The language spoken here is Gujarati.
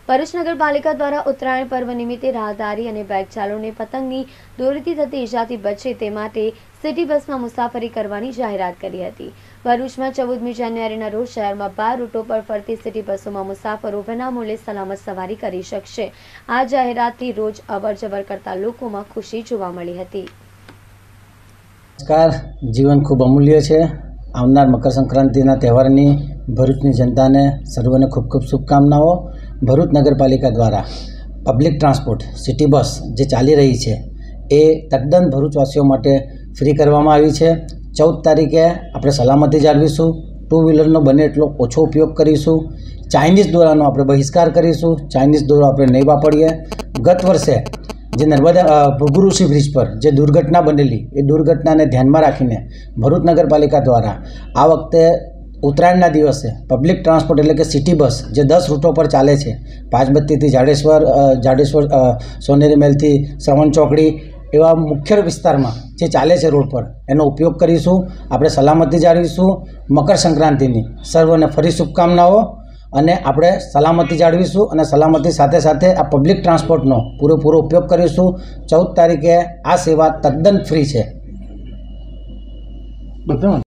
ભરૂચ નગરપાલિકા દ્વારા ઉત્તરાયણ પર્વ નિમિત્તે રાહદારી અને બાઇક ચાલકોને પતંગની દોરીથી થતી ઇજાથી બચે તે માટે સિટી બસમાં મુસાફરી કરવાની જાહેરાત કરી હતી। ભરૂચમાં 14મી જાન્યુઆરીના રોજ શહેરમાં 12 રૂટો પર ફરતી સિટી બસોમાં મુસાફરો વિનામૂલ્યે સલામત સવારી કરી શકશે। આ જાહેરાતથી રોજ અવરજવર કરતા લોકોમાં ખુશી જોવા મળી હતી। નમસ્કાર, જીવન ખૂબ અમૂલ્ય છે। આવનાર મકર સંક્રાંતિના તહેવારની ભરૂચની જનતાને સર્વને ખૂબ ખૂબ શુભકામનાઓ। ભરૂચ નગરપાલિકા દ્વારા પબ્લિક ટ્રાન્સપોર્ટ સિટી બસ જે ચાલી રહી છે એ તદ્દન ભરૂચવાસીઓ માટે ફ્રી કરવામાં આવી છે। 14 તારીખે આપણે સલામતી જાળવીશું, ટુ વ્હીલરનો બને એટલો ઓછો ઉપયોગ કરીશું, ચાઇનીઝ દોરાનો આપણે બહિષ્કાર કરીશું, ચાઇનીઝ દોરો આપણે નહીં વાપરીએ। ગત વર્ષે જે નર્મદા ભૃગુઋષિ બ્રિજ પર જે દુર્ઘટના બનેલી એ દુર્ઘટનાને ધ્યાનમાં રાખીને ભરૂચ નગરપાલિકા દ્વારા આ વખતે ઉત્તરાયણના દિવસે પબ્લિક ટ્રાન્સપોર્ટ એટલે કે સિટી બસ જે 10 રૂટો પર ચાલે છે, પાંચબત્તીથી જાડેશ્વર સોનેરી મહેલથી શ્રવણ ચોકડી એવા મુખ્ય વિસ્તારમાં જે ચાલે છે રોડ પર એનો ઉપયોગ કરીશું। આપણે સલામતી જાળવીશું। મકર સંક્રાંતિની સર્વને ફરી શુભકામનાઓ અને આપણે સલામતી જાળવીશું અને સલામતી સાથે સાથે આ પબ્લિક ટ્રાન્સપોર્ટનો પૂરેપૂરો ઉપયોગ કરીશું। 14 તારીખે આ સેવા તદ્દન ફ્રી છે।